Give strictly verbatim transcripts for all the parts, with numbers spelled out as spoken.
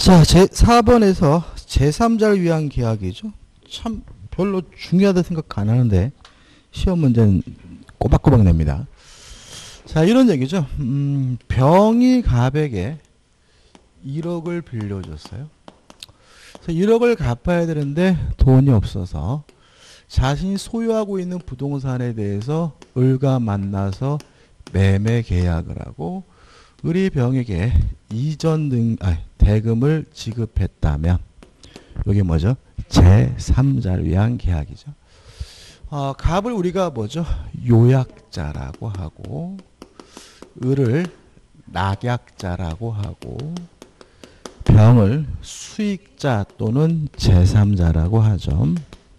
자, 제사 번에서 제삼자를 위한 계약이죠. 참 별로 중요하다 생각 안 하는데 시험 문제는 꼬박꼬박 냅니다. 자, 이런 얘기죠. 음, 병이 갑에게 일억을 빌려줬어요. 그래서 일억을 갚아야 되는데 돈이 없어서 자신이 소유하고 있는 부동산에 대해서 을과 만나서 매매 계약을 하고 을이 병에게 이전 등 아, 대금을 지급했다면 이게 뭐죠? 제삼자를 위한 계약이죠. 어, 갑을 우리가 뭐죠? 요약자라고 하고 을을 낙약자라고 하고 병을 수익자 또는 제삼자라고 하죠.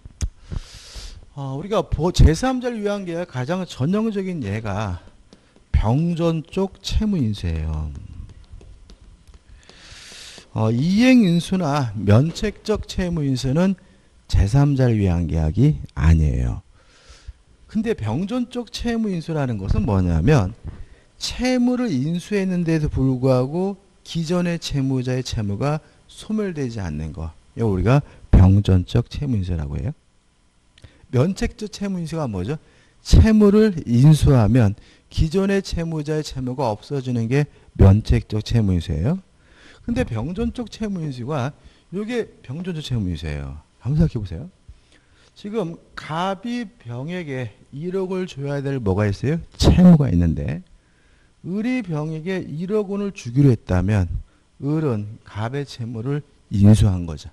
어, 우리가 제삼자를 위한 계약 가장 전형적인 예가 병전 쪽 채무인수예요. 어, 이행인수나 면책적 채무인수는 제삼자를 위한 계약이 아니에요. 근데 병전 쪽 채무인수라는 것은 뭐냐면 채무를 인수했는데도 불구하고 기존의 채무자의 채무가 소멸되지 않는 거. 이거 우리가 병전적 채무인수라고 해요. 면책적 채무인수가 뭐죠? 채무를 인수하면 기존의 채무자의 채무가 없어지는 게 면책적 채무인수예요. 근데 병전적 채무인수가 이게 병전적 채무인수예요. 한번 생각해 보세요. 지금 갑이 병에게 일억을 줘야 될 뭐가 있어요? 채무가 있는데 을이 병에게 일억 원을 주기로 했다면 을은 갑의 채무를 인수한 거죠.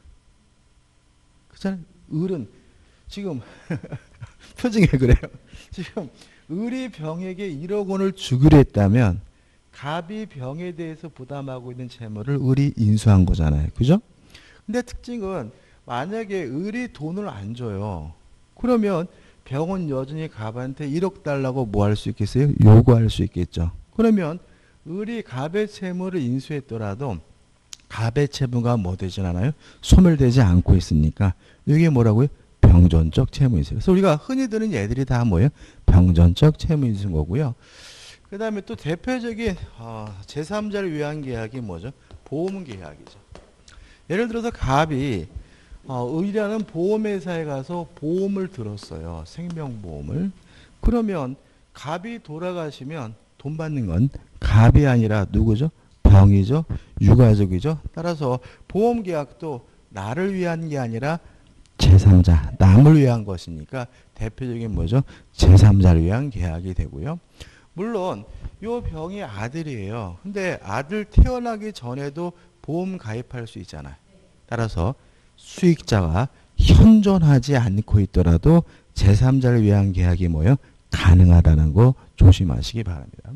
그렇잖아요. 을은 지금 표정이 그래요. 지금 을이 병에게 일억 원을 주기로 했다면 갑이 병에 대해서 부담하고 있는 채무를 을이 인수한 거잖아요. 그죠? 근데 특징은 만약에 을이 돈을 안 줘요. 그러면 병은 여전히 갑한테 일억 달라고 뭐 할 수 있겠어요? 요구할 수 있겠죠. 그러면 을이 갑의 채무를 인수했더라도 갑의 채무가 뭐 되진 않아요? 소멸되지 않고 있으니까 이게 뭐라고요? 병전적 채무인수. 그래서 우리가 흔히 드는 예들이 다 뭐예요? 병전적 채무인수인 거고요. 그 다음에 또 대표적인 어, 제삼자를 위한 계약이 뭐죠? 보험 계약이죠. 예를 들어서 갑이 어, 을이라는 보험회사에 가서 보험을 들었어요. 생명보험을. 그러면 갑이 돌아가시면 돈 받는 건 갑이 아니라 누구죠? 병이죠. 유가족이죠. 따라서 보험계약도 나를 위한 게 아니라 제삼자, 남을 위한 것이니까 대표적인 뭐죠? 제삼자를 위한 계약이 되고요. 물론 이 병이 아들이에요. 근데 아들 태어나기 전에도 보험 가입할 수 있잖아요. 따라서 수익자가 현존하지 않고 있더라도 제삼자를 위한 계약이 뭐예요? 가능하다는 거 조심하시기 바랍니다.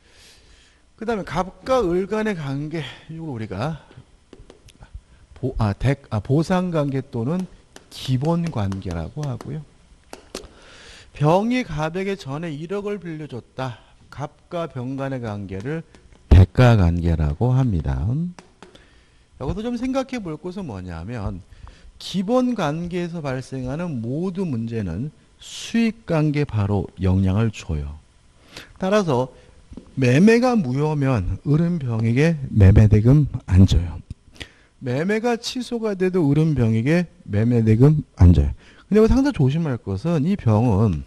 그 다음에 갑과 을 간의 관계, 이걸 우리가 보, 아, 대, 아, 보상관계 또는 기본관계라고 하고요. 병이 갑에게 전에 일억을 빌려줬다. 갑과 병 간의 관계를 대가관계라고 합니다. 여기서 좀 생각해 볼 것은 뭐냐면 기본관계에서 발생하는 모든 문제는 수익관계 바로 영향을 줘요. 따라서 매매가 무효면 을은 병에게 매매대금 안 줘요. 매매가 취소가 돼도 을은 병에게 매매대금 안 줘요. 근데 상당히 조심할 것은 이 병은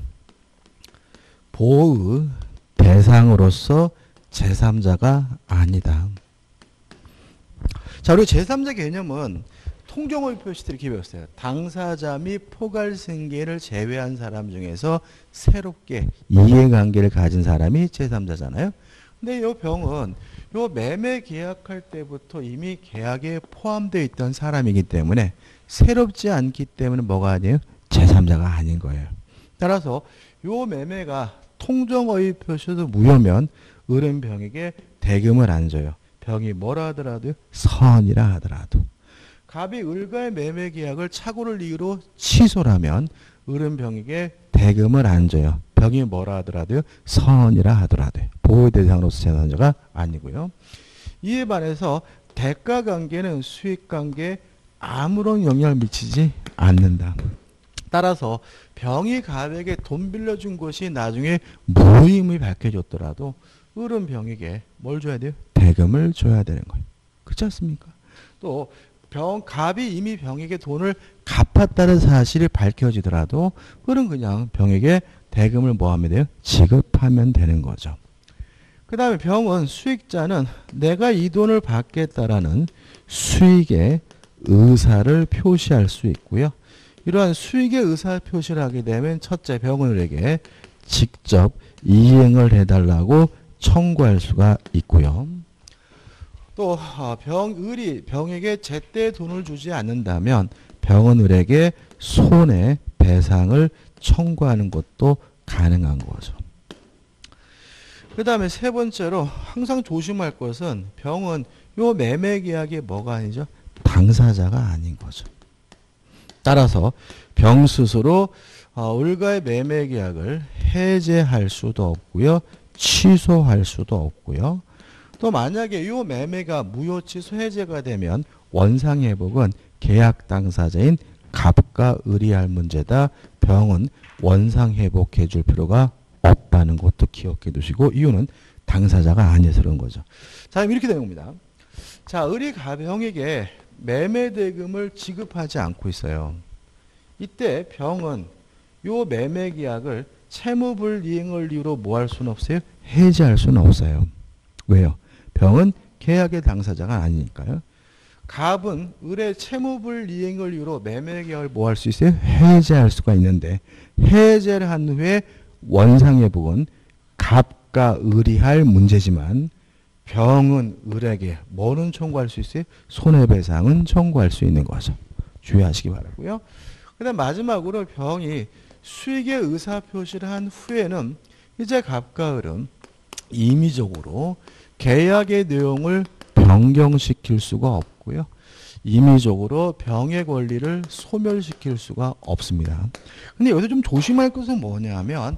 보의 대상으로서 제삼자가 아니다. 자, 그리고 제삼자 개념은 통정의 표시 이렇게 배웠어요. 당사자 및 포괄생계를 제외한 사람 중에서 새롭게 이해관계를 가진 사람이 제삼자잖아요. 근데 이 병은 요 매매 계약할 때부터 이미 계약에 포함되어 있던 사람이기 때문에 새롭지 않기 때문에 뭐가 아니에요? 제삼자가 아닌 거예요. 따라서 요 매매가 통정의 표시도 무효면 을은 병에게 대금을 안 줘요. 병이 뭐라 하더라도요? 선이라 하더라도. 갑이 을과의 매매 계약을 착오를 이유로 취소라면 을은 병에게 대금을 안 줘요. 병이 뭐라 하더라도요? 선이라 하더라도요. 보호의 대상으로서 제삼자가 아니고요. 이에 반해서 대가관계는 수익관계에 아무런 영향을 미치지 않는다. 따라서 병이 갑에게 돈 빌려준 것이 나중에 무임이 밝혀졌더라도 을은 병에게 뭘 줘야 돼요? 대금을 줘야 되는 거예요. 그렇지 않습니까? 또 병, 갑이 이미 병에게 돈을 갚았다는 사실이 밝혀지더라도 그는 그냥 병에게 대금을 뭐 하면 돼요? 지급하면 되는 거죠. 그 다음에 병은 수익자는 내가 이 돈을 받겠다라는 수익의 의사를 표시할 수 있고요. 이러한 수익의 의사 표시를 하게 되면 첫째 병원에게 직접 이행을 해달라고 청구할 수가 있고요. 또 병을이 병에게 제때 돈을 주지 않는다면 병원을에게 손해배상을 청구하는 것도 가능한 거죠. 그 다음에 세 번째로 항상 조심할 것은 병은 요 매매계약이 뭐가 아니죠? 당사자가 아닌 거죠. 따라서 병 스스로 을과의 매매계약을 해제할 수도 없고요. 취소할 수도 없고요. 또 만약에 요 매매가 무효 취소 해제가 되면 원상회복은 계약 당사자인 갑과 을이 할 문제다. 병은 원상회복해 줄 필요가 없다는 것도 기억해 두시고 이유는 당사자가 아니어서 그런 거죠. 자, 이렇게 되는 겁니다. 자, 을이 갑병에게 매매대금을 지급하지 않고 있어요. 이때 병은 요 매매계약을 채무불이행을 이유로 뭐 할 수는 없어요? 해지할 수는 없어요. 왜요? 병은 계약의 당사자가 아니니까요. 갑은 을의 채무불이행을 이유로 매매계약을 뭐 할 수 있어요? 해지할 수가 있는데 해제를 한 후에 원상회복은 갑과 을이 할 문제지만 병은 을에게 뭐는 청구할 수 있어요? 손해배상은 청구할 수 있는 거죠. 주의하시기 바라고요. 그 다음 마지막으로 병이 수익의 의사표시를 한 후에는 이제 갑과 을은 임의적으로 계약의 내용을 변경시킬 수가 없고요. 임의적으로 병의 권리를 소멸시킬 수가 없습니다. 근데 여기서 좀 조심할 것은 뭐냐면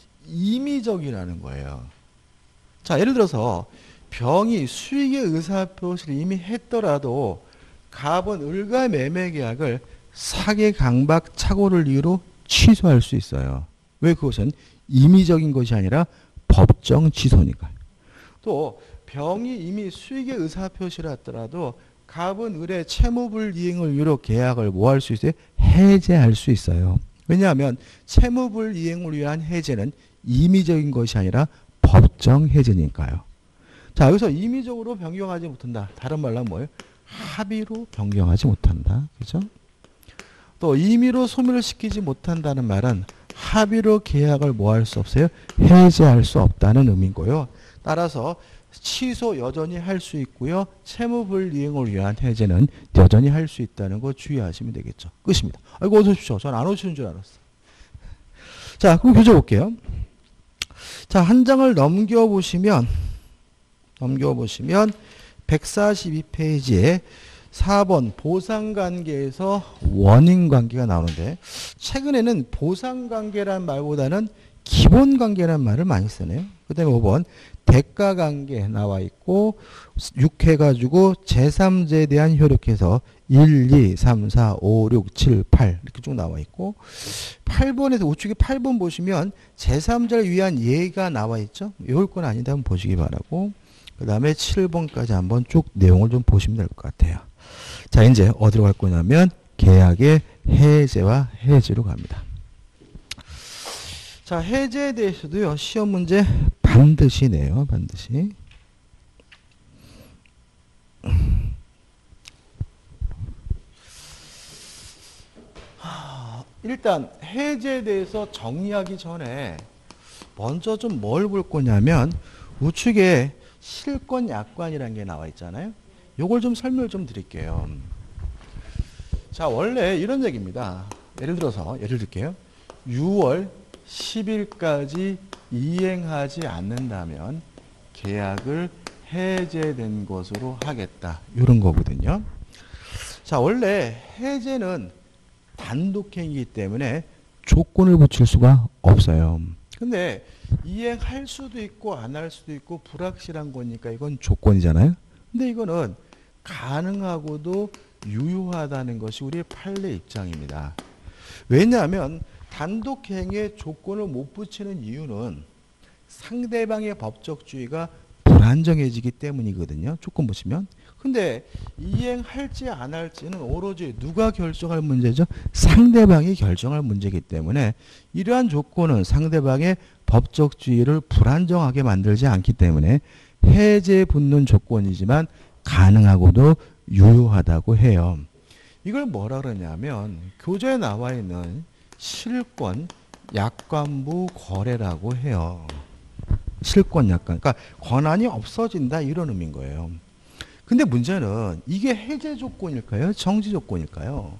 임의적이라는 거예요. 자, 예를 들어서 병이 수익의 의사표시를 이미 했더라도 갑은 을과 매매계약을 사기 강박 착오를 이유로 취소할 수 있어요. 왜? 그것은 임의적인 것이 아니라 법정 취소니까요. 또 병이 이미 수익의 의사표시를 했더라도 갑은 을의 채무불이행을 이유로 계약을 뭐 할 수 있어요? 해제할 수 있어요. 왜냐하면 채무불이행을 위한 해제는 임의적인 것이 아니라 법정 해제니까요. 자, 여기서 임의적으로 변경하지 못한다. 다른 말로 하면 뭐예요? 합의로 변경하지 못한다. 그죠? 또 임의로 소멸을 시키지 못한다는 말은 합의로 계약을 뭐 할 수 없어요? 해제할 수 없다는 의미고요. 따라서 취소 여전히 할 수 있고요. 채무불이행을 위한 해제는 여전히 할 수 있다는 거 주의하시면 되겠죠. 끝입니다. 아이고 어서 오십시오. 전 안 오시는 줄 알았어. 자, 그럼 교재 볼게요. 자, 한 장을 넘겨보시면 넘겨보시면 백사십이 페이지에 사 번 보상관계에서 원인관계가 나오는데 최근에는 보상관계란 말보다는 기본관계란 말을 많이 쓰네요. 그 다음에 오 번 대가관계 나와 있고 육 해가지고 제삼자에 대한 효력해서 일, 이, 삼, 사, 오, 육, 칠, 팔 이렇게 쭉 나와 있고 팔 번에서 우측에 팔 번 보시면 제삼자를 위한 예가 나와 있죠. 외울 건 아닌데 한번 보시기 바라고 그 다음에 칠 번까지 한번 쭉 내용을 좀 보시면 될 것 같아요. 자, 이제 어디로 갈 거냐면 계약의 해제와 해지로 갑니다. 자, 해제에 대해서도요. 시험 문제 반드시 내요. 반드시. 일단 해제에 대해서 정리하기 전에 먼저 좀 뭘 볼 거냐면 우측에 실권 약관이라는 게 나와 있잖아요. 요걸 좀 설명을 좀 드릴게요. 자, 원래 이런 얘기입니다. 예를 들어서 예를 들게요. 유월 십 일까지 이행하지 않는다면 계약을 해제된 것으로 하겠다. 이런 거거든요. 자, 원래 해제는 단독행위이기 때문에 조건을 붙일 수가 없어요. 근데 이행할 수도 있고 안 할 수도 있고 불확실한 거니까 이건 조건이잖아요. 근데 이거는 가능하고도 유효하다는 것이 우리의 판례 입장입니다. 왜냐하면 단독행위에 조건을 못 붙이는 이유는 상대방의 법적 주의가 불안정해지기 때문이거든요. 조건 보시면. 근데 이행할지 안 할지는 오로지 누가 결정할 문제죠? 상대방이 결정할 문제이기 때문에 이러한 조건은 상대방의 법적 지위를 불안정하게 만들지 않기 때문에 해제에 붙는 조건이지만 가능하고도 유효하다고 해요. 이걸 뭐라 그러냐면 교재에 나와 있는 실권 약관부 거래라고 해요. 실권 약관. 그러니까 권한이 없어진다 이런 의미인 거예요. 근데 문제는 이게 해제 조건일까요? 정지 조건일까요?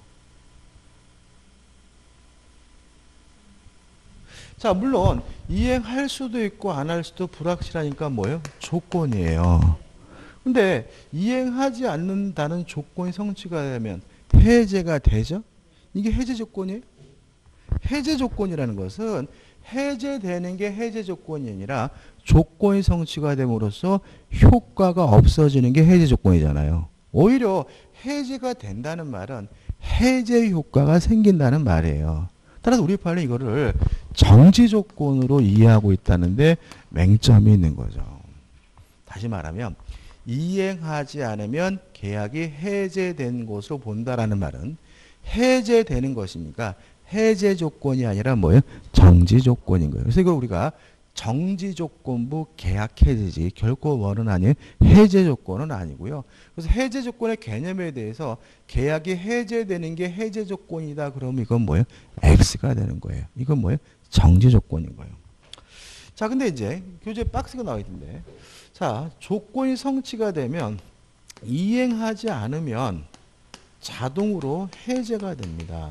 자, 물론 이행할 수도 있고 안 할 수도 불확실하니까 뭐예요? 조건이에요. 근데 이행하지 않는다는 조건이 성취가 되면 해제가 되죠? 이게 해제 조건이에요? 해제 조건이라는 것은 해제되는 게 해제 조건이 아니라 조건이 성취가 됨으로써 효과가 없어지는 게 해제 조건이잖아요. 오히려 해제가 된다는 말은 해제 효과가 생긴다는 말이에요. 따라서 우리 판은 이거를 정지 조건으로 이해하고 있다는데 맹점이 있는 거죠. 다시 말하면 이행하지 않으면 계약이 해제된 것으로 본다라는 말은 해제되는 것이니까 해제 조건이 아니라 뭐예요? 정지 조건인 거예요. 그래서 이걸 우리가 정지 조건부 계약 해제지 결코 뭐는 아니에요. 해제 조건은 아니고요. 그래서 해제 조건의 개념에 대해서 계약이 해제되는 게 해제 조건이다. 그러면 이건 뭐예요? X가 되는 거예요. 이건 뭐예요? 정지 조건인 거예요. 자, 근데 이제 교재에 박스가 나와 있는데, 자, 조건이 성취가 되면 이행하지 않으면 자동으로 해제가 됩니다.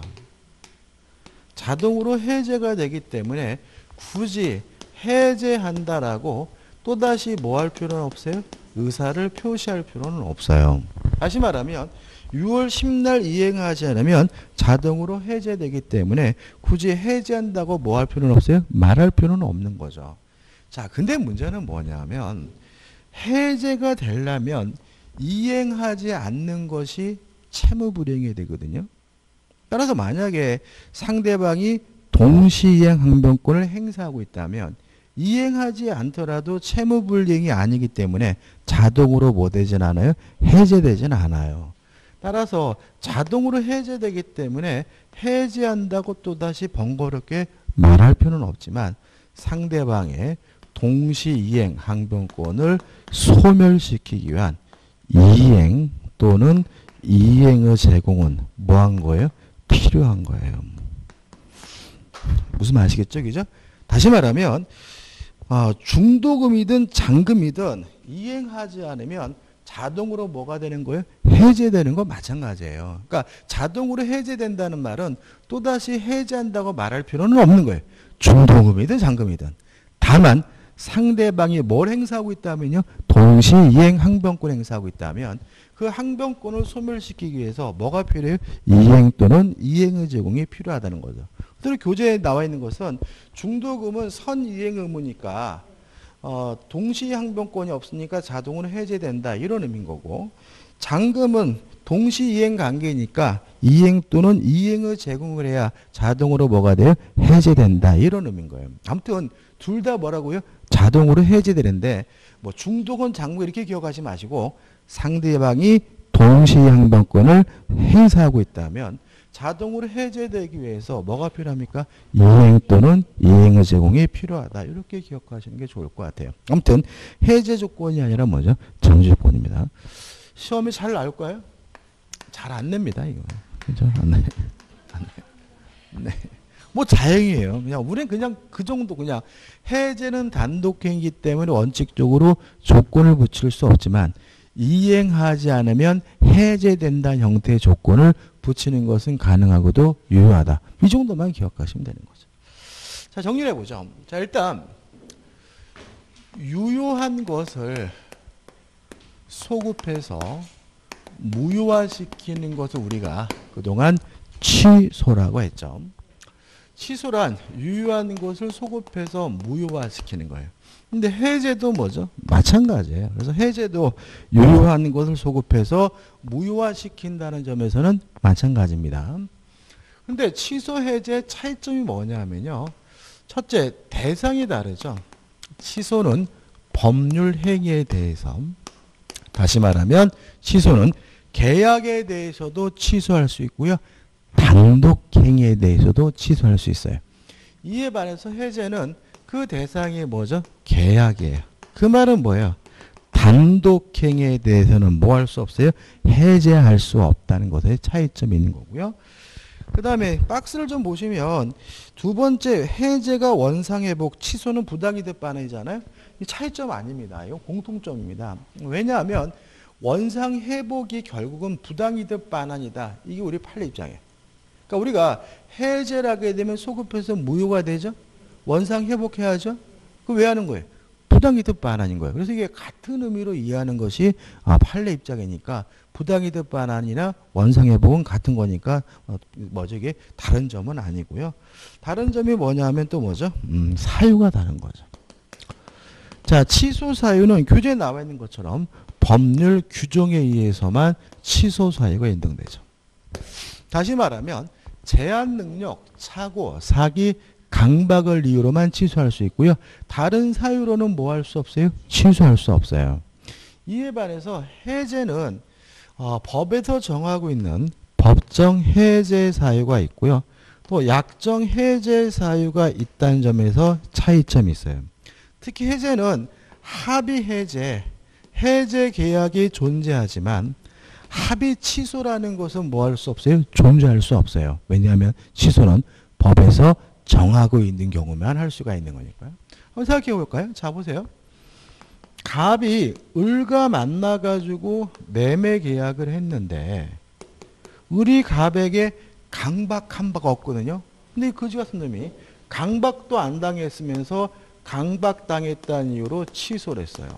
자동으로 해제가 되기 때문에 굳이 해제한다라고 또다시 뭐 할 필요는 없어요? 의사를 표시할 필요는 없어요. 다시 말하면 유월 십날 이행하지 않으면 자동으로 해제되기 때문에 굳이 해제한다고 뭐 할 필요는 없어요? 말할 필요는 없는 거죠. 자, 근데 문제는 뭐냐면 해제가 되려면 이행하지 않는 것이 채무불이행이 되거든요. 따라서 만약에 상대방이 동시이행 항변권을 행사하고 있다면 이행하지 않더라도 채무불이행이 아니기 때문에 자동으로 뭐 되진 않아요? 해제되진 않아요. 따라서 자동으로 해제되기 때문에 해제한다고 또다시 번거롭게 말할 필요는 없지만 상대방의 동시이행 항변권을 소멸시키기 위한 이행 또는 이행의 제공은 뭐 한 거예요? 필요한 거예요. 무슨 말 아시겠죠? 그죠? 다시 말하면 어, 중도금이든 잔금이든 이행하지 않으면 자동으로 뭐가 되는 거예요? 해제되는 거 마찬가지예요. 그러니까 자동으로 해제된다는 말은 또다시 해제한다고 말할 필요는 없는 거예요. 중도금이든 잔금이든. 다만 상대방이 뭘 행사하고 있다면요. 동시이행 항변권 행사하고 있다면 그 항변권을 소멸시키기 위해서 뭐가 필요해요? 이행 또는 이행의 제공이 필요하다는 거죠. 그리고 교재에 나와 있는 것은 중도금은 선이행 의무니까 어, 동시 항변권이 없으니까 자동으로 해제된다 이런 의미인 거고, 잔금은 동시 이행 관계니까 이행 또는 이행의 제공을 해야 자동으로 뭐가 돼요? 해제된다 이런 의미인 거예요. 아무튼 둘 다 뭐라고요? 자동으로 해제되는데 뭐 중도금 잔금 이렇게 기억하지 마시고 상대방이 동시 항변권을 행사하고 있다면 자동으로 해제되기 위해서 뭐가 필요합니까? 이행 또는 이행의 제공이 필요하다. 이렇게 기억하시는 게 좋을 것 같아요. 아무튼 해제 조건이 아니라 뭐죠? 정지 조건입니다. 시험이 잘 나올까요? 잘 안 냅니다. 이거. 그죠? 안 내. 안 내. 네. 뭐 다행이에요. 그냥 우리는 그냥 그 정도 그냥 해제는 단독행위이기 때문에 원칙적으로 조건을 붙일 수 없지만 이행하지 않으면 해제된다는 형태의 조건을 붙이는 것은 가능하고도 유효하다. 이 정도만 기억하시면 되는 거죠. 자, 정리를 해보죠. 자, 일단 유효한 것을 소급해서 무효화시키는 것을 우리가 그동안 취소라고 했죠. 취소란 유효한 것을 소급해서 무효화시키는 거예요. 근데 해제도 뭐죠? 마찬가지예요. 그래서 해제도 유효한 것을 소급해서 무효화시킨다는 점에서는 마찬가지입니다. 근데 취소 해제 차이점이 뭐냐면요. 첫째, 대상이 다르죠. 취소는 법률 행위에 대해서, 다시 말하면 취소는 계약에 대해서도 취소할 수 있고요. 단독행위에 대해서도 취소할 수 있어요. 이에 반해서 해제는 그 대상이 뭐죠? 계약이에요. 그 말은 뭐예요? 단독행위에 대해서는 뭐 할 수 없어요? 해제할 수 없다는 것에 차이점이 있는 거고요. 그 다음에 박스를 좀 보시면 두 번째 해제가 원상회복, 취소는 부당이득 반환이잖아요. 이 차이점 아닙니다. 이건 공통점입니다. 왜냐하면 원상회복이 결국은 부당이득 반환이다. 이게 우리 판례 입장이에요. 그러니까 우리가 해제를 하게 되면 소급해서 무효가 되죠. 원상회복해야죠. 그 왜 하는 거예요? 부당이득 반환인 거예요. 그래서 이게 같은 의미로 이해하는 것이 아, 판례 입장이니까 부당이득 반환이나 원상회복은 같은 거니까 어, 뭐죠 이게 다른 점은 아니고요. 다른 점이 뭐냐 하면 또 뭐죠? 음, 사유가 다른 거죠. 자, 취소 사유는 교재에 나와 있는 것처럼 법률 규정에 의해서만 취소 사유가 인정되죠. 다시 말하면 제한 능력, 착오, 사기, 강박을 이유로만 취소할 수 있고요. 다른 사유로는 뭐 할 수 없어요? 취소할 수 없어요. 이에 반해서 해제는 어, 법에서 정하고 있는 법정 해제 사유가 있고요. 또 약정 해제 사유가 있다는 점에서 차이점이 있어요. 특히 해제는 합의 해제, 해제 계약이 존재하지만 합의 취소라는 것은 뭐 할 수 없어요? 존재할 수 없어요. 왜냐하면 취소는 법에서 정하고 있는 경우만 할 수가 있는 거니까요. 한번 생각해 볼까요? 자, 보세요. 갑이 을과 만나가지고 매매 계약을 했는데 을이 갑에게 강박한 바가 없거든요. 근데 거지 같은 놈이 강박도 안 당했으면서 강박당했다는 이유로 취소를 했어요.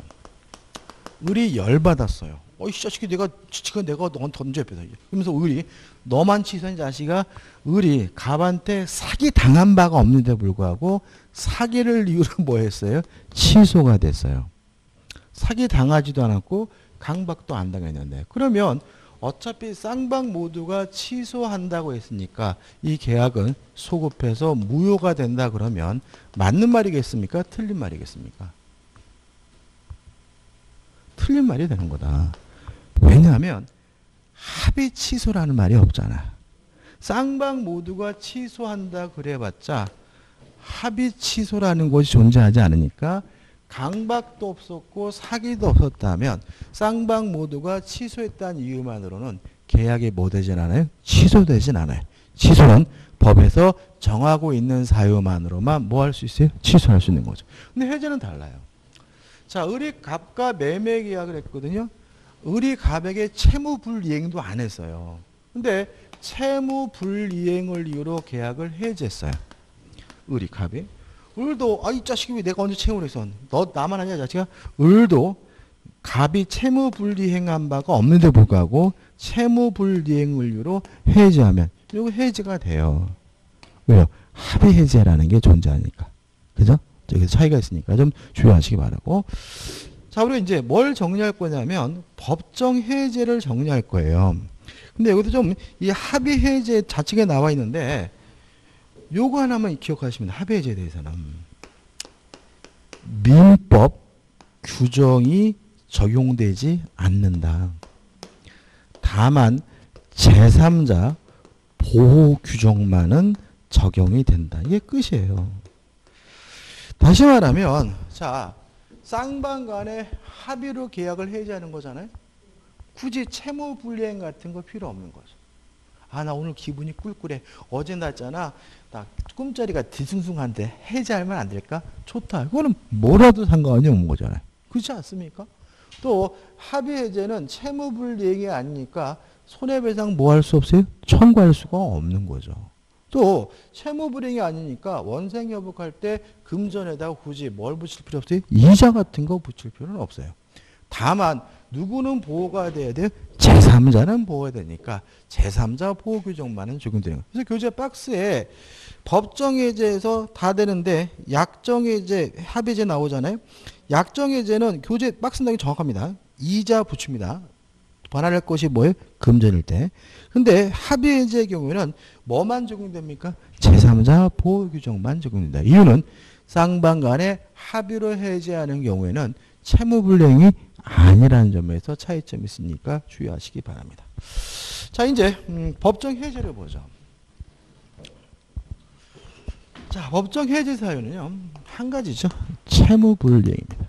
을이 열받았어요. 어이 자식이 내가 지금 내가 넌 던져 옆에서 그러면서 을이 너만 취소한 자식아 을이 갑한테 사기 당한 바가 없는데 불구하고 사기를 이유로 뭐 했어요? 취소가 됐어요. 사기 당하지도 않았고 강박도 안 당했는데 그러면 어차피 쌍방 모두가 취소한다고 했으니까 이 계약은 소급해서 무효가 된다 그러면 맞는 말이겠습니까? 틀린 말이겠습니까? 틀린 말이 되는 거다. 왜냐하면 합의 취소라는 말이 없잖아. 쌍방 모두가 취소한다 그래봤자 합의 취소라는 것이 존재하지 않으니까 강박도 없었고 사기도 없었다면 쌍방 모두가 취소했다는 이유만으로는 계약이 뭐 되진 않아요? 취소되진 않아요. 취소는 법에서 정하고 있는 사유만으로만 뭐 할 수 있어요? 취소할 수 있는 거죠. 근데 해제는 달라요. 자, 을이 갑과 매매 계약을 했거든요. 을이 갑에게 채무불이행도 안 했어요. 근데 채무불이행을 이유로 계약을 해제했어요. 을이 갑이. 을도 아 이 자식이 왜 내가 언제 채무를 했어? 너 나만 아니야 자식아? 을도 갑이 채무불이행한 바가 없는데 불구하고 채무불이행을 이유로 해제하면 이거 해제가 돼요. 왜요? 합의 해제라는 게 존재하니까. 그죠? 저기 차이가 있으니까 좀 주의하시기 바라고. 자, 우리가 이제 뭘 정리할 거냐면 법정 해제를 정리할 거예요. 근데 여기도 좀 이 합의 해제 자측에 나와 있는데 요거 하나만 기억하시면 합의 해제에 대해서는 민법 규정이 적용되지 않는다. 다만 제삼자 보호 규정만은 적용이 된다. 이게 끝이에요. 다시 말하면 자 쌍방 간에 합의로 계약을 해제하는 거잖아요. 굳이 채무불이행 같은 거 필요 없는 거죠. 아, 나 오늘 기분이 꿀꿀해. 어제 났잖아. 나 꿈자리가 뒤숭숭한데 해제하면 안 될까? 좋다. 이거는 뭐라도 상관이 없는 거잖아요. 그렇지 않습니까? 또 합의 해제는 채무불이행이 아니니까 손해배상 뭐 할 수 없어요? 청구할 수가 없는 거죠. 또 채무불이행이 아니니까 원상회복할 때 금전에다가 굳이 뭘 붙일 필요 없어요? 이자 같은 거 붙일 필요는 없어요. 다만 누구는 보호가 돼야 돼요? 제삼자는 보호가 되니까 제삼자 보호 규정만은 적용되는 거예요. 그래서 교재 박스에 법정해제에서 다 되는데 약정해제, 합의제 나오잖아요. 약정해제는 교재 박스 내용이 정확합니다. 이자 붙입니다. 반환할 것이 뭐예요? 금전일 때. 근데 합의해제의 경우에는 뭐만 적용됩니까? 제삼자 보호 규정만 적용된다. 이유는 쌍방 간에 합의로 해제하는 경우에는 채무불이행이 아니라는 점에서 차이점이 있으니까 주의하시기 바랍니다. 자, 이제 음, 법정 해제를 보죠. 자, 법정 해제 사유는요, 한 가지죠. 채무불이행입니다.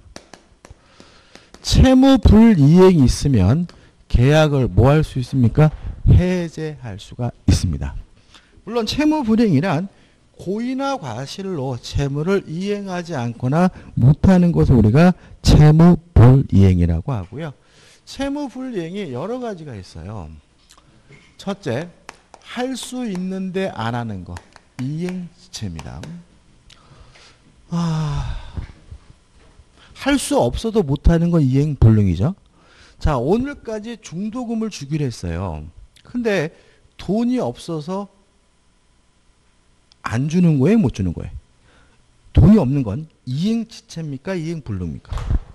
채무불이행이 있으면 계약을 뭐 할 수 있습니까? 해제할 수가 있습니다. 물론 채무불이행이란 고의나 과실로 채무를 이행하지 않거나 못하는 것을 우리가 채무불이행이라고 하고요. 채무불이행이 여러 가지가 있어요. 첫째, 할 수 있는데 안 하는 거. 이행지체입니다. 아, 할 수 없어도 못하는 건 이행불능이죠. 자, 오늘까지 중도금을 주기로 했어요. 근데 돈이 없어서 안 주는 거예요? 못 주는 거예요? 돈이 없는 건 이행지체입니까? 이행불능입니까?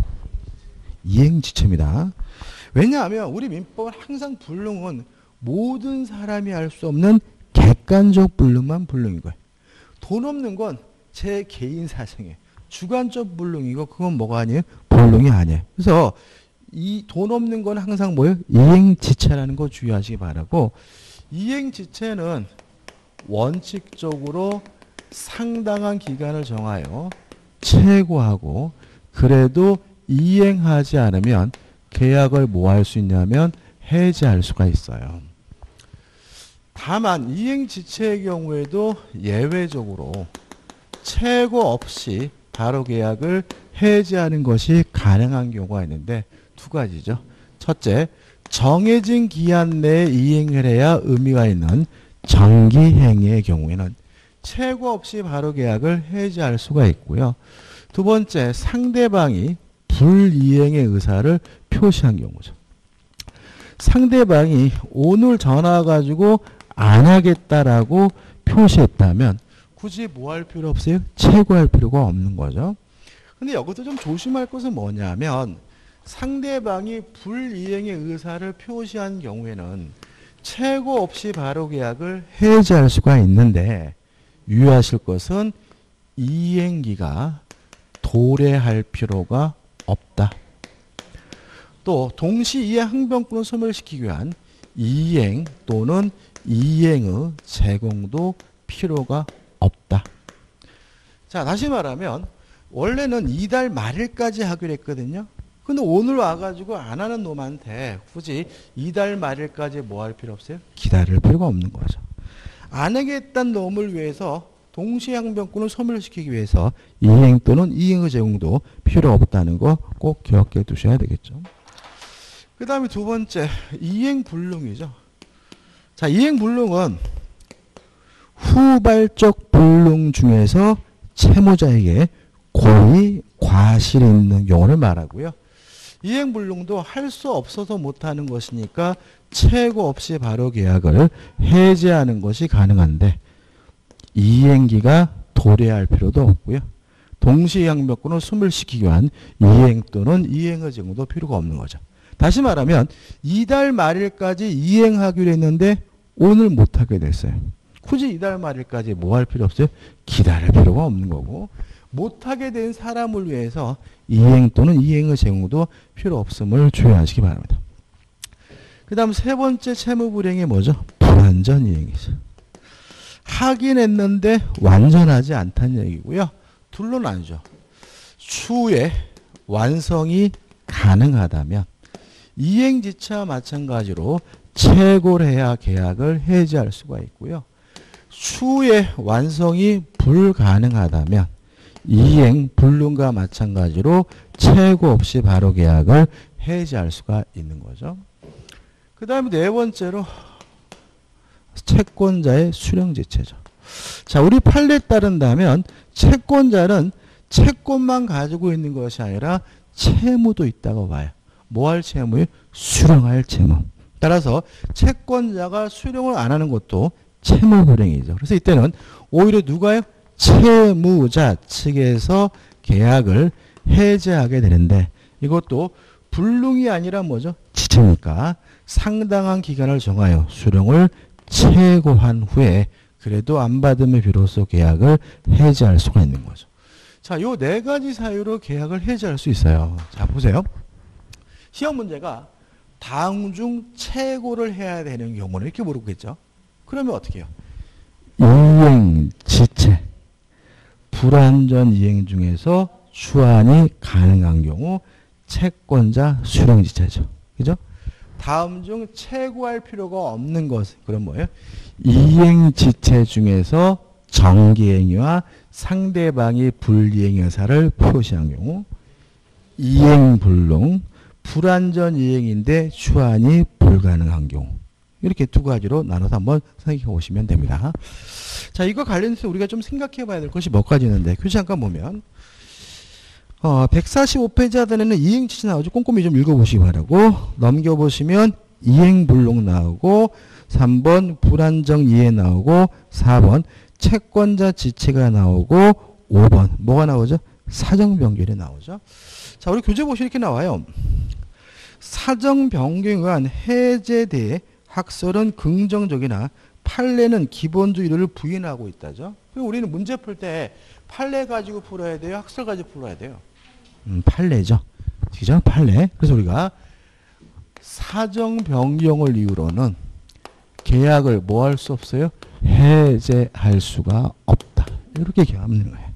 이행지체입니다. 왜냐하면 우리 민법은 항상 불능은 모든 사람이 할 수 없는 객관적 불능만 불능인 거예요. 돈 없는 건 제 개인 사정에 주관적 불능이고 그건 뭐가 아니에요? 불능이 아니에요. 그래서 이 돈 없는 건 항상 뭐예요? 이행지체라는 거 주의하시기 바라고, 이행지체는 원칙적으로 상당한 기간을 정하여 최고하고 그래도 이행하지 않으면 계약을 뭐 할 수 있냐면 해지할 수가 있어요. 다만 이행지체의 경우에도 예외적으로 최고 없이 바로 계약을 해지하는 것이 가능한 경우가 있는데 두 가지죠. 첫째, 정해진 기한 내에 이행을 해야 의미가 있는 정기행위의 경우에는 최고 없이 바로 계약을 해지할 수가 있고요. 두 번째, 상대방이 불이행의 의사를 표시한 경우죠. 상대방이 오늘 전화 가지고 안 하겠다라고 표시했다면 굳이 뭐 할 필요 없어요? 최고할 필요가 없는 거죠. 근데 여기서 좀 조심할 것은 뭐냐면 상대방이 불이행의 의사를 표시한 경우에는 최고 없이 바로 계약을 해지할 수가 있는데 유의하실 것은 이행기가 도래할 필요가 없다. 또 동시 이행 항변권을 소멸시키기 위한 이행 또는 이행의 제공도 필요가 없다. 자, 다시 말하면 원래는 이달 말일까지 하기로 했거든요. 근데 오늘 와가지고 안 하는 놈한테 굳이 이달 말일까지 뭐 할 필요 없어요? 기다릴 필요가 없는 거죠. 안 하겠다는 놈을 위해서 동시항변권을 소멸시키기 위해서 이행 또는 이행의 제공도 필요 없다는 거 꼭 기억해 두셔야 되겠죠. 그 다음에 두 번째, 이행불능이죠. 자, 이행불능은 후발적 불능 중에서 채무자에게 고의 과실이 있는 경우를 말하고요. 이행불능도 할 수 없어서 못하는 것이니까 최고 없이 바로 계약을 해지하는 것이 가능한데 이행기가 도래할 필요도 없고요. 동시항변권을 소멸시키기 위한 이행 또는 이행의 제공도 필요가 없는 거죠. 다시 말하면 이달 말일까지 이행하기로 했는데 오늘 못하게 됐어요. 굳이 이달 말일까지 뭐 할 필요 없어요? 기다릴 필요가 없는 거고 못하게 된 사람을 위해서 이행 또는 이행의 제공도 필요 없음을 주의하시기 바랍니다. 그 다음 세 번째 채무불이행이 뭐죠? 불완전 이행이죠. 하긴 했는데 완전하지 않다는 얘기고요. 둘로 나뉘죠. 추후에 완성이 가능하다면 이행지체와 마찬가지로 최고해야 계약을 해지할 수가 있고요. 추후에 완성이 불가능하다면 이행 불능과 마찬가지로 최고 없이 바로 계약을 해지할 수가 있는 거죠. 그 다음에 네 번째로 채권자의 수령지체죠. 자, 우리 판례에 따른다면 채권자는 채권만 가지고 있는 것이 아니라 채무도 있다고 봐요. 뭐 할 채무요? 수령할 채무. 따라서 채권자가 수령을 안 하는 것도 채무불이행이죠. 그래서 이때는 오히려 누가요? 채무자 측에서 계약을 해지하게 되는데 이것도 불능이 아니라 뭐죠? 지체니까 상당한 기간을 정하여 수령을 최고한 후에 그래도 안 받으면 비로소 계약을 해지할 수가 있는 거죠. 자, 요 네 가지 사유로 계약을 해지할 수 있어요. 자, 보세요. 시험 문제가 다음 중 최고를 해야 되는 경우는 이렇게 물어보겠죠. 그러면 어떻게 해요? 이행 지체. 불완전 이행 중에서 추환이 가능한 경우 채권자 수령지체죠. 그죠? 다음 중 최고할 필요가 없는 것은 그럼 뭐예요? 이행지체 중에서 정기행위와 상대방이 불이행 의사를 표시한 경우 이행불능, 불완전 이행인데 추환이 불가능한 경우 이렇게 두 가지로 나눠서 한번 생각해 보시면 됩니다. 자, 이거 관련해서 우리가 좀 생각해 봐야 될 것이 몇 가지 있는데 교재 잠깐 보면 어, 백사십오 페이지 하단에는 이행지체 나오죠. 꼼꼼히 좀 읽어보시기 바라고 넘겨보시면 이행불능 나오고 삼 번 불안정 이해 나오고 사 번 채권자 지체가 나오고 오 번 뭐가 나오죠? 사정변경이 나오죠. 자, 우리 교재 보시면 이렇게 나와요. 사정변경에 의한 해제대 학설은 긍정적이나 판례는 기본주의를 부인하고 있다죠. 그리고 우리는 문제 풀 때 판례 가지고 풀어야 돼요? 학설 가지고 풀어야 돼요? 음, 판례죠. 그죠? 판례. 그래서 우리가 사정 변경을 이유로는 계약을 뭐 할 수 없어요? 해제할 수가 없다. 이렇게 기억하면 거예요.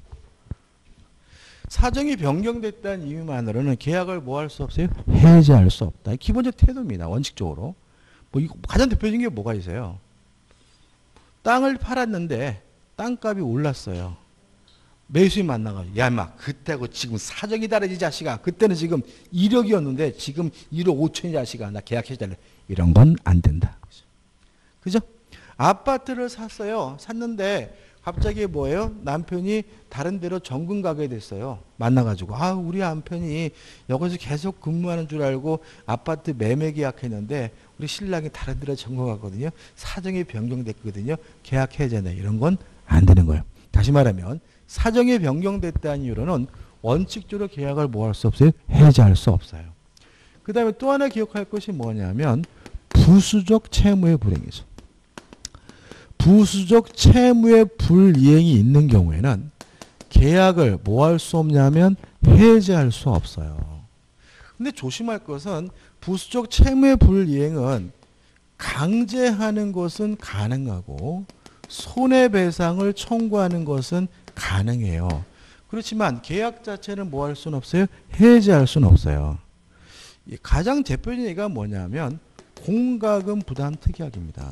사정이 변경됐다는 이유만으로는 계약을 뭐 할 수 없어요? 해제할 수 없다. 기본적 태도입니다. 원칙적으로. 뭐 이거 가장 대표적인 게 뭐가 있어요? 땅을 팔았는데 땅값이 올랐어요. 매수인 만나가지고 야 인마 그때하고 지금 사정이 다르지 자식아. 그때는 지금 일억이었는데 지금 일억 오천이 자식아. 나 계약해줄래. 이런 건 안 된다. 그죠? 아파트를 샀어요. 샀는데 갑자기 뭐예요? 남편이 다른 데로 전근 가게 됐어요. 만나가지고 아 우리 남편이 여기서 계속 근무하는 줄 알고 아파트 매매 계약했는데 우리 신랑이 다른 데로 전근 가거든요. 사정이 변경됐거든요. 계약 해제네. 이런 건 안 되는 거예요. 다시 말하면 사정이 변경됐다는 이유로는 원칙적으로 계약을 뭐 할 수 없어요? 해제할 수 없어요. 그 다음에 또 하나 기억할 것이 뭐냐면 부수적 채무의 불이행이죠. 부수적 채무의 불이행이 있는 경우에는 계약을 뭐 할 수 없냐면 해제할 수 없어요. 근데 조심할 것은 부수적 채무의 불이행은 강제하는 것은 가능하고 손해배상을 청구하는 것은 가능해요. 그렇지만 계약 자체는 뭐 할 수는 없어요? 해제할 수는 없어요. 가장 대표적인 얘기가 뭐냐면 공과금 부담 특약입니다.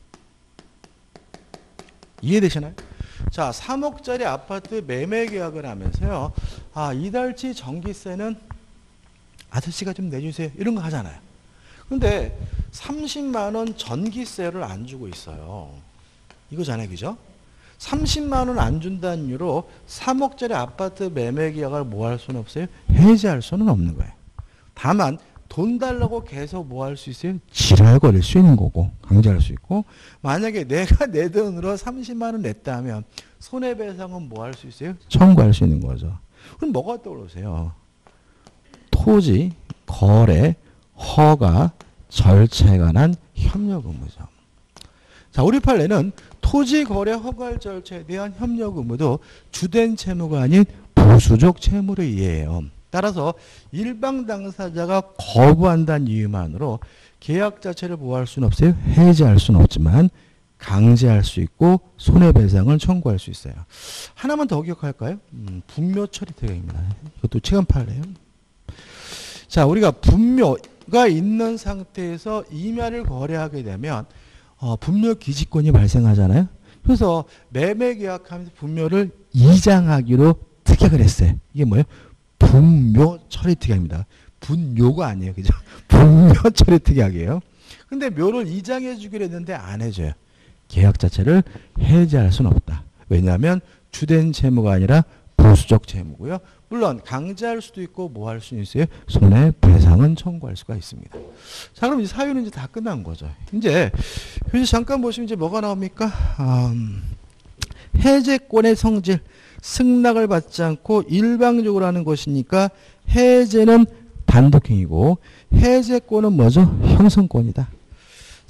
이해되시나요? 자, 삼억짜리 아파트 매매 계약을 하면서요. 아, 이달치 전기세는 아저씨가 좀 내주세요. 이런 거 하잖아요. 근데 삼십만 원 전기세를 안 주고 있어요. 이거잖아요. 그죠? 삼십만 원 안 준다는 이유로 삼억짜리 아파트 매매 계약을 뭐 할 수는 없어요? 해지할 수는 없는 거예요. 다만 돈 달라고 계속 뭐 할 수 있어요? 지랄 거릴 수 있는 거고 강제할 수 있고 만약에 내가 내 돈으로 삼십만 원 냈다 하면 손해배상은 뭐 할 수 있어요? 청구할 수 있는 거죠. 그럼 뭐가 떠오르세요? 토지, 거래, 허가, 절차에 관한 협력 의무죠. 자, 우리 판례는 토지, 거래, 허가 절차에 대한 협력 의무도 주된 채무가 아닌 부수적 채무를 이해해요. 따라서 일방 당사자가 거부한다는 이유만으로 계약 자체를 뭐 할 수는 없어요? 해지할 수는 없지만 강제할 수 있고 손해배상을 청구할 수 있어요. 하나만 더 기억할까요? 음, 분묘 처리 특약입니다. 이것도 최근 판례예요. 자, 우리가 분묘가 있는 상태에서 임야를 거래하게 되면 어, 분묘 기지권이 발생하잖아요. 그래서 매매 계약하면서 분묘를 이장하기로 특약을 했어요. 이게 뭐예요? 분묘 처리 특약입니다. 분묘가 아니에요. 그죠? 분묘 처리 특약이에요. 근데 묘를 이장해 주기로 했는데 안 해줘요. 계약 자체를 해지할 수는 없다. 왜냐하면 주된 채무가 아니라 부수적 채무고요. 물론 강제할 수도 있고 뭐 할 수 있어요? 손해배상은 청구할 수가 있습니다. 자, 그럼 이 사유는 이제 다 끝난 거죠. 이제 교재 잠깐 보시면 이제 뭐가 나옵니까? 음, 해제권의 성질, 승낙을 받지 않고 일방적으로 하는 것이니까 해제는 단독행위고 해제권은 뭐죠? 형성권이다.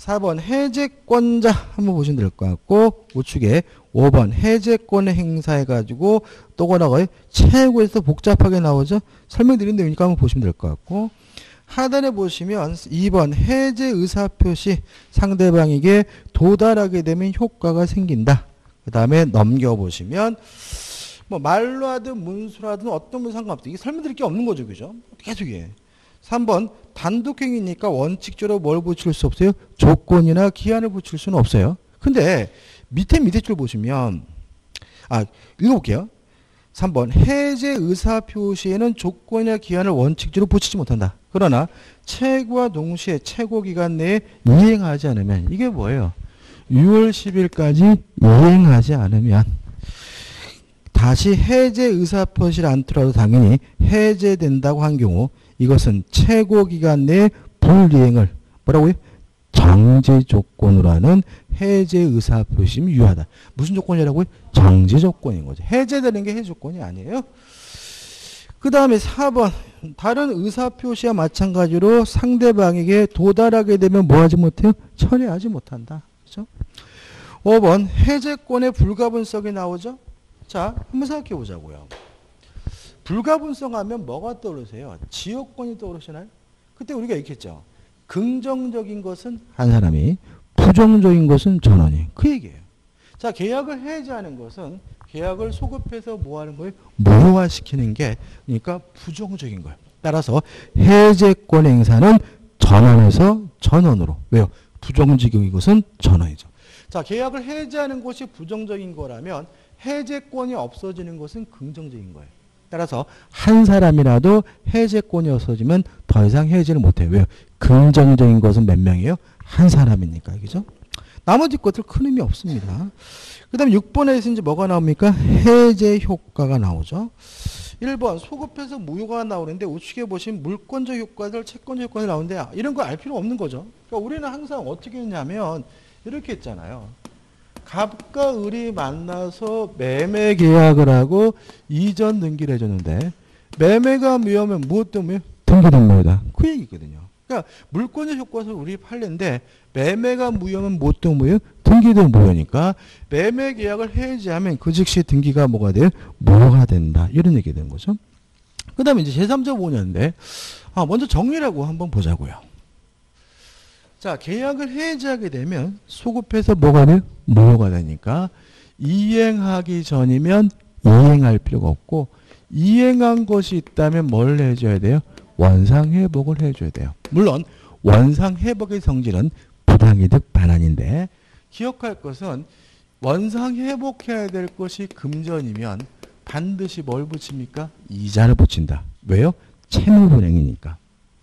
사 번 해제권자 한번 보시면 될 것 같고 우측에 오 번 해제권을 행사해가지고 또거나가 최고에서 복잡하게 나오죠. 설명드린 내용이니까 한번 보시면 될 것 같고 하단에 보시면 이 번 해제 의사표시 상대방에게 도달하게 되면 효과가 생긴다. 그 다음에 넘겨보시면 뭐 말로 하든 문수로 하든 어떤 분 상관없다. 이게 설명드릴 게 없는 거죠. 그죠? 계속 해. 삼 번 단독행위니까 원칙적으로 뭘 붙일 수 없어요? 조건이나 기한을 붙일 수는 없어요. 근데 밑에 밑에 줄 보시면 아 읽어볼게요. 삼 번 해제 의사표시에는 조건이나 기한을 원칙적으로 붙이지 못한다. 그러나 최고와 동시에 최고기간 내에 이행하지 않으면 이게 뭐예요? 유월 십일까지 이행하지 않으면 다시 해제 의사표시를 않더라도 당연히 해제된다고 한 경우 이것은 최고기간 내에 불이행을 뭐라고요? 정지 조건으로 하는 해제 의사표시는 유효하다. 무슨 조건이라고요? 정지 조건인 거죠. 해제되는 게 해제 조건이 아니에요. 그 다음에 사 번 다른 의사표시와 마찬가지로 상대방에게 도달하게 되면 뭐 하지 못해요? 처리하지 못한다. 그렇죠? 오 번 해제권의 불가분성이 나오죠. 자, 한번 생각해 보자고요. 불가분성 하면 뭐가 떠오르세요? 지역권이 떠오르시나요? 그때 우리가 얘기했죠. 긍정적인 것은 한 사람이, 부정적인 것은 전원이. 그 얘기예요. 자, 계약을 해제하는 것은 계약을 소급해서 뭐 하는 거예요? 무효화시키는 게 그러니까 부정적인 거예요. 따라서 해제권 행사는 전원에서 전원으로. 왜요? 부정적인 것은 전원이죠. 자, 계약을 해제하는 것이 부정적인 거라면 해제권이 없어지는 것은 긍정적인 거예요. 따라서 한 사람이라도 해제권이 없어지면 더 이상 해제를 못해요. 왜요? 긍정적인 것은 몇 명이에요? 한 사람이니까. 그죠? 나머지 것들 큰 의미 없습니다. 그 다음에 육 번에서 이제 뭐가 나옵니까? 해제 효과가 나오죠. 일 번 소급해서 무효가 나오는데 우측에 보시면 물권적 효과들, 채권적 효과가 나오는데 이런 거 알 필요 없는 거죠. 그러니까 우리는 항상 어떻게 했냐면 이렇게 했잖아요. 갑과 을이 만나서 매매 계약을 하고 이전 등기를 해줬는데 매매가 무효하면 무엇 때문에? 등기된 무효다. 그 얘기거든요. 그러니까 물권적 효과에서 우리 판례인데 매매가 무효하면 무엇 때문에? 등기된 무효니까 매매 계약을 해지하면 그 즉시 등기가 뭐가 돼요? 무효가 된다. 이런 얘기가 되는 거죠. 그 다음에 이제 제삼 점 오년인데 아, 먼저 정리라고 한번 보자고요. 자, 계약을 해지하게 되면 소급해서 뭐가 돼요? 무효가 되니까 이행하기 전이면 이행할 필요가 없고 이행한 것이 있다면 뭘 해줘야 돼요? 원상회복을 해줘야 돼요. 물론 원상회복의 성질은 부당이득 반환인데 기억할 것은 원상회복해야 될 것이 금전이면 반드시 뭘 붙입니까? 이자를 붙인다. 왜요? 채무불행이니까.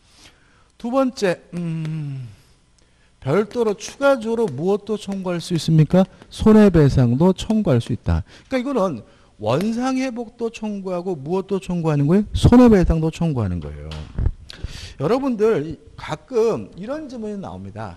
두 번째 음... 별도로 추가적으로 무엇도 청구할 수 있습니까? 손해배상도 청구할 수 있다. 그러니까 이거는 원상회복도 청구하고 무엇도 청구하는 거예요? 손해배상도 청구하는 거예요. 여러분들 가끔 이런 질문이 나옵니다.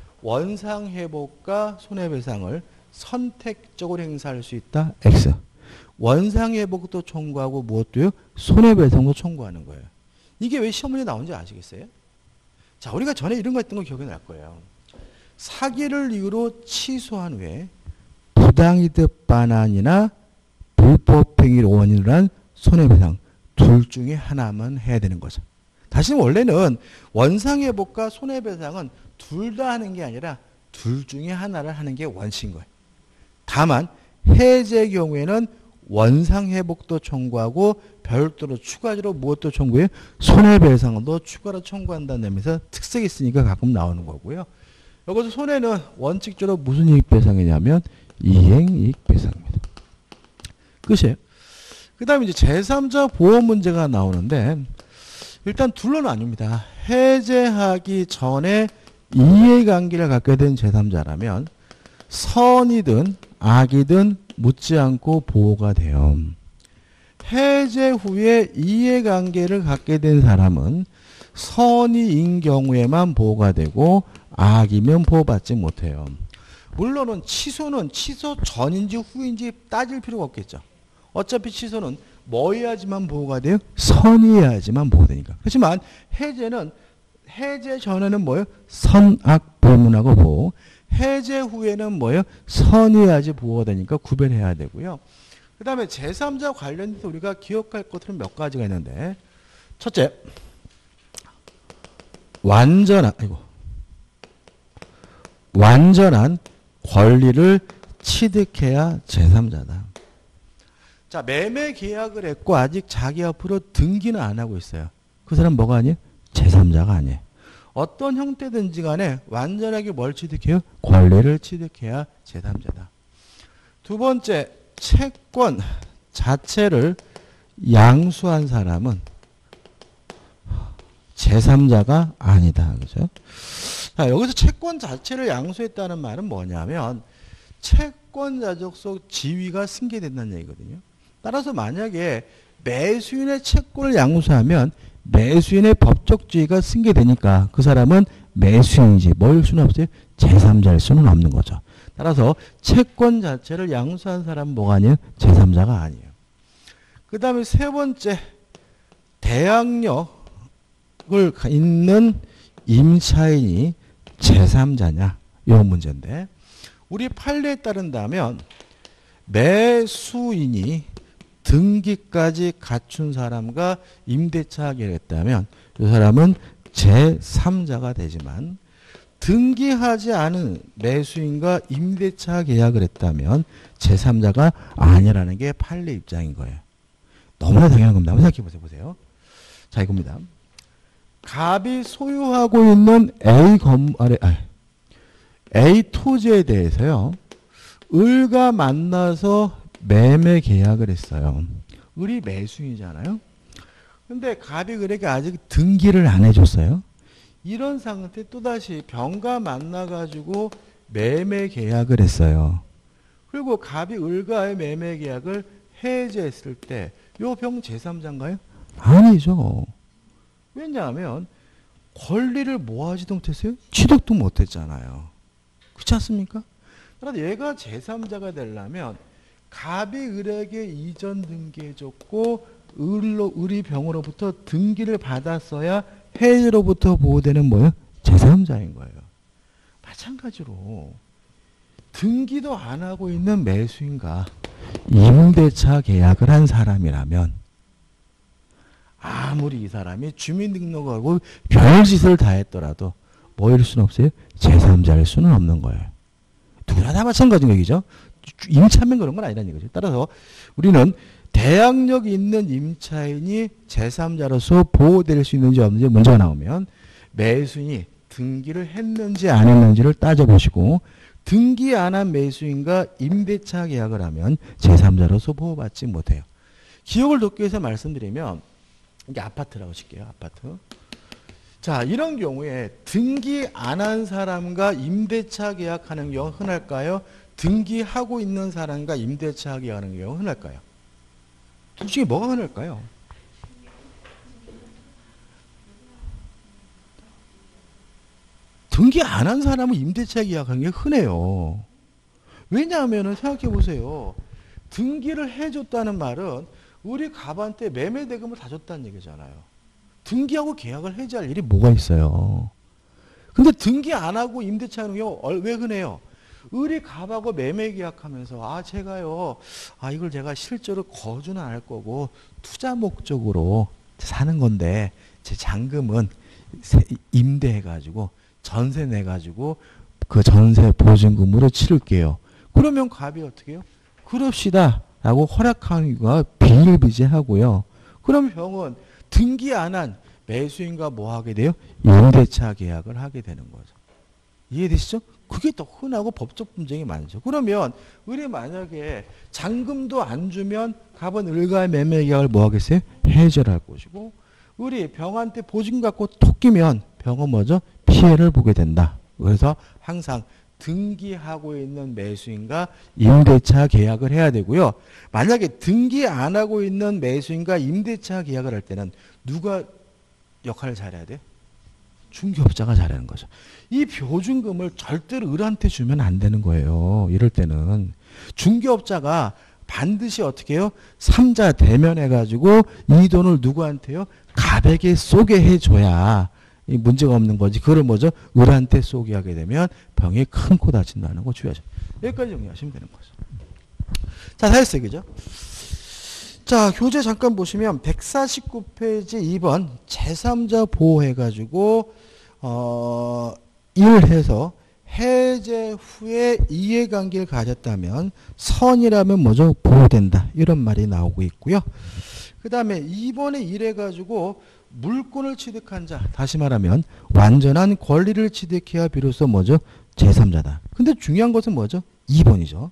원상회복과 손해배상을 선택적으로 행사할 수 있다? X. 원상회복도 청구하고 무엇도요? 손해배상도 청구하는 거예요. 이게 왜 시험문제 나온지 아시겠어요? 자, 우리가 전에 이런 거 했던 거 기억이 날 거예요. 사기를 이유로 취소한 후에 부당이득 반환이나 불법행위를 원인으로 한 손해배상 둘 중에 하나만 해야 되는 거죠. 다시 원래는 원상회복과 손해배상은 둘 다 하는 게 아니라 둘 중에 하나를 하는 게 원칙인 거예요. 다만 해제 경우에는 원상회복도 청구하고 별도로 추가적으로 무엇도 청구해요? 손해배상도 추가로 청구한다는 점에서 특색이 있으니까 가끔 나오는 거고요. 여기서 손해는 원칙적으로 무슨 이익배상이냐면 이행이익배상입니다. 끝이에요. 그 다음에 이제 제삼자 보험 문제가 나오는데 일단 둘로 나뉩니다. 해제하기 전에 이해관계를 갖게 된 제삼자라면 선이든 악이든 묻지 않고 보호가 돼요. 해제 후에 이해관계를 갖게 된 사람은 선의인 경우에만 보호가 되고 악이면 보호받지 못해요. 물론은 취소는 취소 전인지 후인지 따질 필요가 없겠죠. 어차피 취소는 뭐 해야지만 보호가 돼요? 선의해야지만 보호되니까. 그렇지만 해제는 해제 전에는 뭐예요? 선악 불문하고 보호. 해제 후에는 뭐예요? 선의해야지 보호가 되니까 구별해야 되고요. 그 다음에 제삼자 관련해서 우리가 기억할 것들은 몇 가지가 있는데, 첫째, 완전한, 아이고, 완전한 권리를 취득해야 제삼자다. 자, 매매 계약을 했고 아직 자기 앞으로 등기는 안 하고 있어요. 그 사람 뭐가 아니에요? 제삼자가 아니에요. 어떤 형태든지 간에 완전하게 뭘 취득해요? 권리를 취득해야 제삼자다. 두 번째, 채권 자체를 양수한 사람은 제삼자가 아니다. 그죠? 자, 여기서 채권 자체를 양수했다는 말은 뭐냐면 채권자적 속 지위가 승계된다는 얘기거든요. 따라서 만약에 매수인의 채권을 양수하면 매수인의 법적 지위가 승계되니까 그 사람은 매수인이지 뭐일 수는 없어요? 제삼자일 수는 없는 거죠. 따라서 채권 자체를 양수한 사람은 뭐가 아니에요? 제삼자가 아니에요. 그 다음에 세 번째, 대항력을 있는 임차인이 제삼자냐? 이 문제인데, 우리 판례에 따른다면 매수인이 등기까지 갖춘 사람과 임대차 계약을 했다면 이 사람은 제삼자가 되지만, 등기하지 않은 매수인과 임대차 계약을 했다면 제삼자가 아니라는 게 판례 입장인 거예요. 너무나 당연한 겁니다. 한번 생각해 보세요. 자, 이겁니다. 갑이 소유하고 있는 A 건, 아래, 아, A 토지에 대해서요, 을과 만나서 매매 계약을 했어요. 을이 매수인이잖아요. 근데 갑이 을에게 아직 등기를 안 해줬어요. 이런 상태 또다시 병과 만나가지고 매매 계약을 했어요. 그리고 갑이 을과의 매매 계약을 해제했을 때 요 병 제삼자인가요? 아니죠. 왜냐하면 권리를 뭐 하지도 못했어요? 취득도 못했잖아요. 그렇지 않습니까? 그래서 얘가 제삼자가 되려면 갑이 을에게 이전 등기해줬고 을로, 을이 병으로부터 등기를 받았어야 해제로부터 보호되는 뭐예요? 제삼자인 거예요. 마찬가지로 등기도 안 하고 있는 매수인과 임대차 계약을 한 사람이라면 아무리 이 사람이 주민등록을 하고 별짓을 다 했더라도 뭐일 수는 없어요? 제삼자일 수는 없는 거예요. 누구나 다 마찬가지인 얘기죠. 임차면 그런 건 아니라는 얘기죠. 따라서 우리는 대항력이 있는 임차인이 제삼자로서 보호될 수 있는지 없는지 문제가 나오면 매수인이 등기를 했는지 안 했는지를 따져보시고, 등기 안 한 매수인과 임대차 계약을 하면 제삼자로서 보호받지 못해요. 기억을 돕기 위해서 말씀드리면, 이게 아파트라고 칠게요. 아파트. 자, 이런 경우에 등기 안 한 사람과 임대차 계약하는 경우 흔할까요? 등기하고 있는 사람과 임대차 계약하는 경우 흔할까요? 둘 중에 뭐가 흔할까요? 등기 안 한 사람은 임대차 계약하는 게 흔해요. 왜냐하면 생각해 보세요. 등기를 해줬다는 말은 우리 갑한테 매매 대금을 다 줬다는 얘기잖아요. 등기하고 계약을 해지할 일이 뭐가 있어요. 근데 등기 안 하고 임대차 하는 경우 왜 흔해요? 을이 갑하고 매매 계약하면서 아 제가요 아 이걸 제가 실제로 거주는 안 할 거고 투자 목적으로 사는 건데 제 잔금은 임대해가지고 전세 내가지고 그 전세 보증금으로 치를게요. 그러면 갑이 어떻게 해요? 그럽시다 라고 허락하는 거 비일비재하고요. 그럼 병은 등기 안 한 매수인과 뭐 하게 돼요? 임대차 계약을 하게 되는 거죠. 이해되시죠? 그게 더 흔하고 법적 분쟁이 많죠. 그러면 을이 만약에 잔금도 안 주면 갑은 을과의 매매 계약을 뭐 하겠어요? 해결할 것이고, 을이 병한테 보증 갖고 톡 끼면 병은 뭐죠? 피해를 보게 된다. 그래서 항상 등기하고 있는 매수인과 임대차 계약을 해야 되고요. 만약에 등기 안 하고 있는 매수인과 임대차 계약을 할 때는 누가 역할을 잘해야 돼요? 중개업자가 잘하는 거죠. 이 보증금을 절대로 을한테 주면 안 되는 거예요. 이럴 때는 중개업자가 반드시 어떻게 해요? 삼자 대면해가지고 이 돈을 누구한테요? 갑에게 쏘게 해줘야 이 문제가 없는 거지. 그걸 뭐죠? 을한테 쏘게 하게 되면 병이 큰 코 다친다는 거 주의하죠. 여기까지 정리하시면 되는 거죠. 자, 다 했어요. 그죠? 자, 교재 잠깐 보시면 백사십구 페이지 이 번 제삼자 보호해가지고 어, 일 해서 해제 후에 이해관계를 가졌다면 선이라면 뭐죠? 보호된다. 이런 말이 나오고 있고요. 그 다음에 이 번에 일 해가지고 물권을 취득한 자, 다시 말하면 완전한 권리를 취득해야 비로소 뭐죠? 제삼자다. 근데 중요한 것은 뭐죠? 이 번이죠.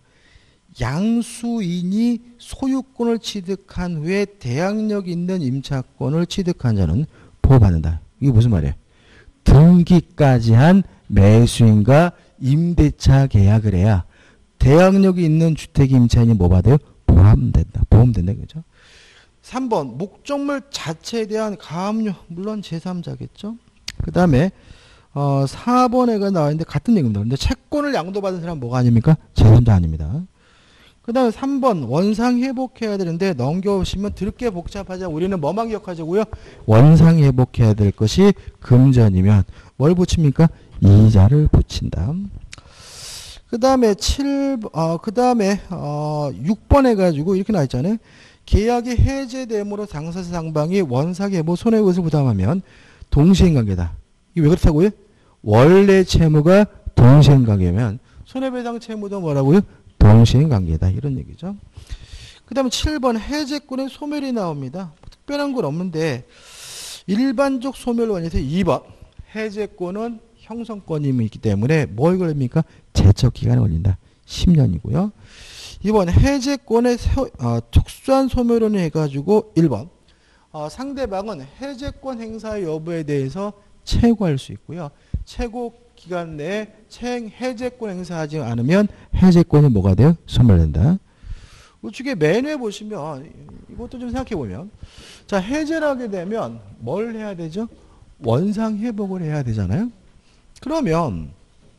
양수인이 소유권을 취득한 후에 대항력 있는 임차권을 취득한 자는 보호받는다. 이게 무슨 말이에요? 등기까지 한 매수인과 임대차 계약을 해야 대항력이 있는 주택 임차인이 뭐 받아요? 보험된다. 보험된다. 그죠? 삼 번 목적물 자체에 대한 가압류, 물론 제삼자겠죠. 그 다음에 어, 사 번에가 나와있는데 같은 얘기입니다. 근데 채권을 양도받은 사람은 뭐가 아닙니까? 제삼자 아닙니다. 그 다음에 삼 번 원상 회복해야 되는데 넘겨오시면 드럽게 복잡하지 않고 우리는 뭐만 기억하자고요? 원상 회복해야 될 것이 금전이면 뭘 붙입니까? 이자를 붙인다. 그 다음에 칠, 어, 그 다음에 어, 육 번 해가지고 이렇게 나와있잖아요. 계약이 해제됨으로 당사자 상방이 원상회복 손해배상을 부담하면 동시행관계다. 이게 왜 그렇다고요? 원래 채무가 동시행관계면 손해배상 채무도 뭐라고요? 동시행관계다. 이런 얘기죠. 그 다음에 칠 번 해제권의 소멸이 나옵니다. 특별한 건 없는데 일반적 소멸원에서 이 번 해제권은 형성권이 있기 때문에 뭐 걸립니까? 제척기간이 걸린다. 십 년이고요. 이 번 해제권의 소, 어, 특수한 소멸원을 해가지고 일 번 어, 상대방은 해제권 행사 여부에 대해서 최고할 수 있고요. 최고 기간 내에 해제권 행사하지 않으면 해제권이 뭐가 돼요? 소멸된다. 우측에 맨에 보시면 이것도 좀 생각해 보면 자, 해제를 하게 되면 뭘 해야 되죠? 원상 회복을 해야 되잖아요. 그러면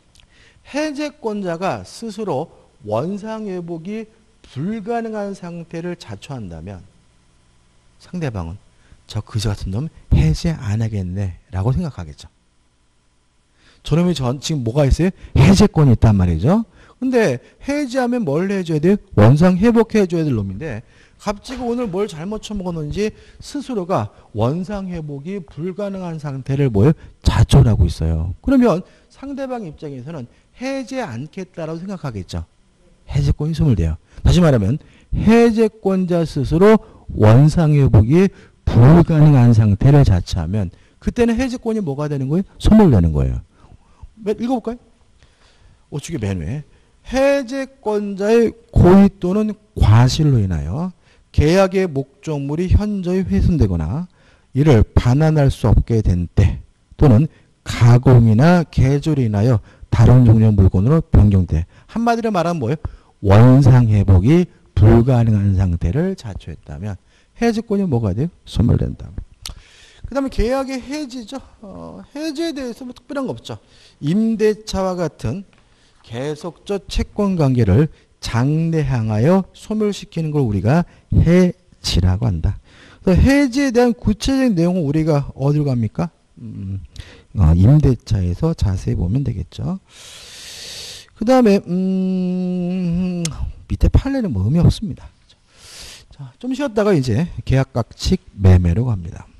해제권자가 스스로 원상 회복이 불가능한 상태를 자초한다면 상대방은 저 그지 같은 놈 해제 안 하겠네 라고 생각하겠죠. 저놈이 전 지금 뭐가 있어요? 해제권이 있단 말이죠. 근데 해제하면 뭘 해줘야 돼요? 원상 회복해줘야 될 놈인데 갑자기 오늘 뭘 잘못 처먹었는지 스스로가 원상 회복이 불가능한 상태를 뭐예요? 자초하고 있어요. 그러면 상대방 입장에서는 해제 않겠다라고 생각하겠죠. 해제권이 소멸돼요. 다시 말하면 해제권자 스스로 원상 회복이 불가능한 상태를 자처하면 그때는 해제권이 뭐가 되는 거예요? 소멸되는 거예요. 읽어볼까요? 우측에 맨 위에 해제권자의 고의 또는 과실로 인하여 계약의 목적물이 현저히 훼손되거나 이를 반환할 수 없게 된 때 또는 가공이나 개조로 인하여 다른 종류의 물건으로 변경돼. 한마디로 말하면 뭐예요? 원상 회복이 불가능한 상태를 자초했다면 해제권이 뭐가 돼요? 소멸된다. 그 다음에 계약의 해지죠. 어, 해지에 대해서 뭐 특별한 거 없죠. 임대차와 같은 계속적 채권 관계를 장래향하여 소멸시키는 걸 우리가 해지라고 한다. 그래서 해지에 대한 구체적인 내용은 우리가 어디로 갑니까? 음, 어, 임대차에서 자세히 보면 되겠죠. 그 다음에 음, 밑에 판례는 뭐 의미 없습니다. 자, 좀 쉬었다가 이제 계약각칙 매매로 갑니다.